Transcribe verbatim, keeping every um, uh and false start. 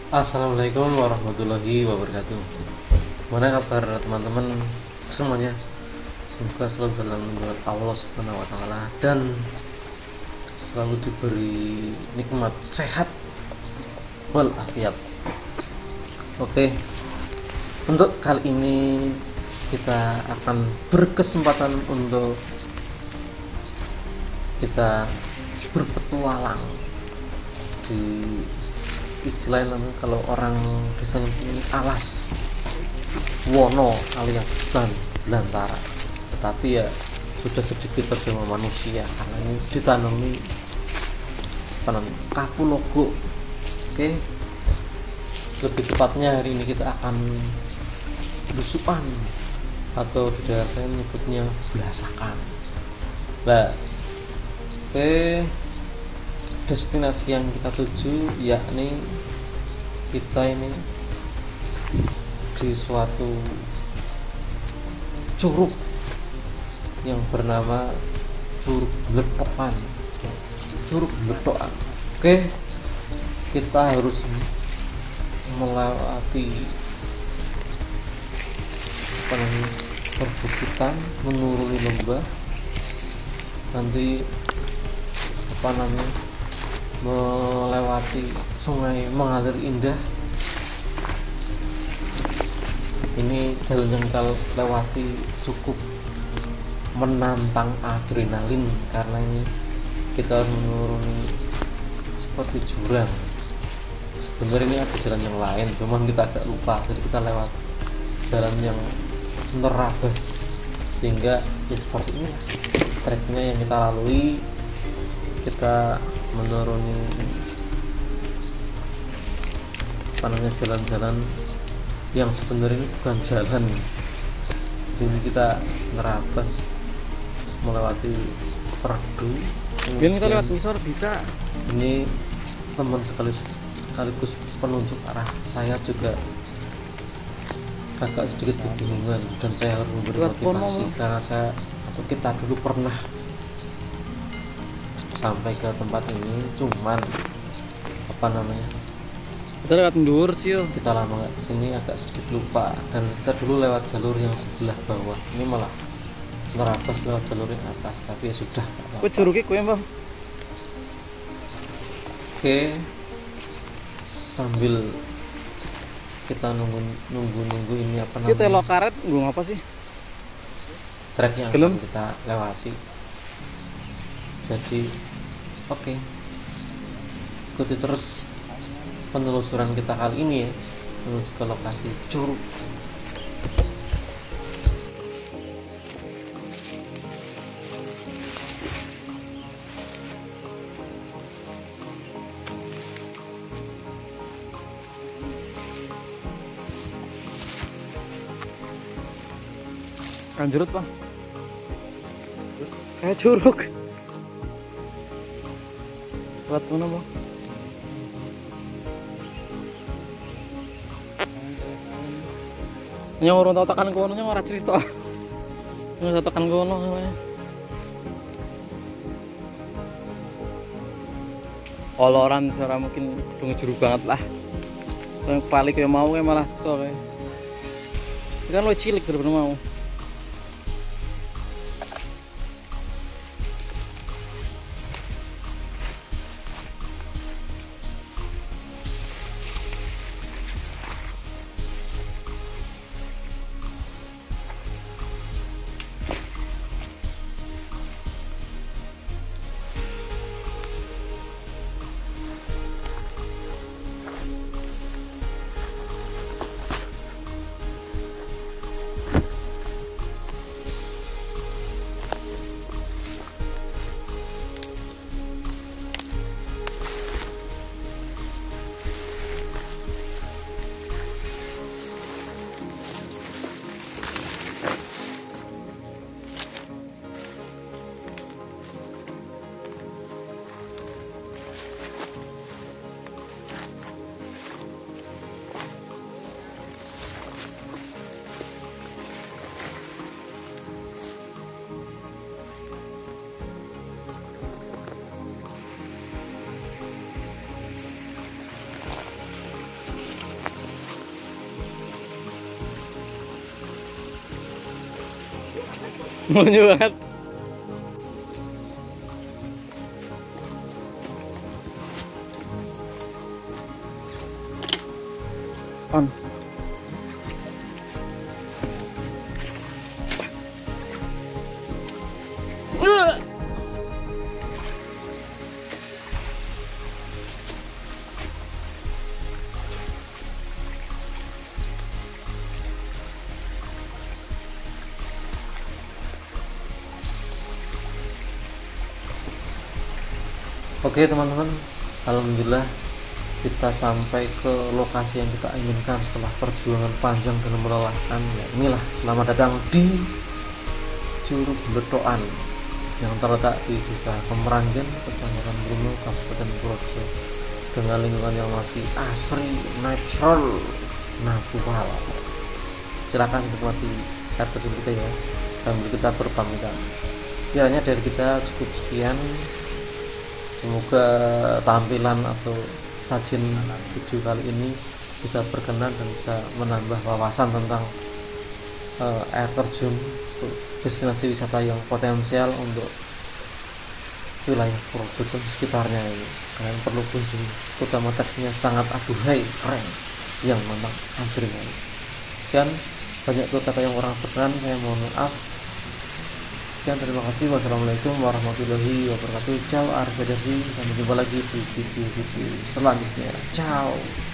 Assalamualaikum warahmatullahi wabarakatuh. Gimana kabar teman-teman semuanya? Semoga selalu dalam lindungan Allah Subhanahu wa taala dan selalu diberi nikmat sehat walafiat. Oke. Untuk kali ini kita akan berkesempatan untuk kita berpetualang di istilahnya namanya kalau orang desa ini alas wono alias ban belantara, tetapi ya sudah sedikit bersama manusia karena ini ditanami tanam kapulaga. Oke, lebih tepatnya hari ini kita akan belusukan atau di daerah saya menyebutnya belasakan. Nah, oke, destinasi yang kita tuju yakni kita ini di suatu curug yang bernama Curug Bletokan. Curug Bletokan. Oke, kita harus melewati apa namanya, perbukitan, menuruni lembah, nanti apa namanya melewati sungai mengalir indah. Ini jalan yang kita lewati cukup menantang adrenalin karena ini kita menuruni seperti jurang. Sebenarnya ini ada jalan yang lain, cuman kita agak lupa, jadi kita lewat jalan yang nerabas sehingga ya seperti ini treknya yang kita lalui. Kita menuruni apa namanya jalan-jalan yang sebenarnya ini bukan jalan. Jadi kita nerabas melewati perdu. Biar kita lewat misor bisa. Ini teman sekaligus sekaligus penunjuk arah. Saya juga agak sedikit kebingungan dan saya harus memberi motivasi karena saya atau kita dulu pernah sampai ke tempat ini, cuman apa namanya kita lewat ndur sih yo. Kita lama nggak kesini, agak sedikit lupa, dan kita dulu lewat jalur yang sebelah bawah, ini malah nerabas lewat jalur yang atas, tapi ya sudah. Kok curugnya kue mbak? Oke, sambil kita nunggu nunggu nunggu ini apa namanya, kita lo karet gue ngapa sih trek yang Gelem. akan kita lewati. Jadi oke, okay, ikuti terus penelusuran kita kali ini ya, menuju ke lokasi curug. kan jerut bang kayak curug lewat mana bang? Yang orang tahu tekan kono nya ora cerita. Yang tekan kono namanya. Oloran suara mungkin kudu juru banget lah. Yang paling kayak mau kayak malah so kayak. Kan lo cilik bener-bener mau. Melonyo banget. On. Uh. Oke teman-teman, alhamdulillah kita sampai ke lokasi yang kita inginkan setelah perjuangan panjang dan melelahkan. Ya, inilah selamat datang di Curug Bletokan yang terletak di Desa Kemeranggen, Kecamatan Bruno, Kabupaten Purworejo, dengan lingkungan yang masih asri, natural, natural. Silakan nikmati air terjun kita ya, sambil kita berpamitan. Kiranya dari kita cukup sekian. Semoga tampilan atau sajian video kali ini bisa berkenan dan bisa menambah wawasan tentang uh, air terjun untuk destinasi wisata yang potensial untuk wilayah Purworejo dan sekitarnya ini. Kalian perlu kunjungi, terutama teksnya sangat aduhai, keren, yang memang adrenalin. Dan banyak kata yang orang berkenan, saya mohon maaf. Sekian, terima kasih. Wassalamualaikum warahmatullahi wabarakatuh. Ciao, Arif Desi. Sampai jumpa lagi di video-video selanjutnya. Ciao.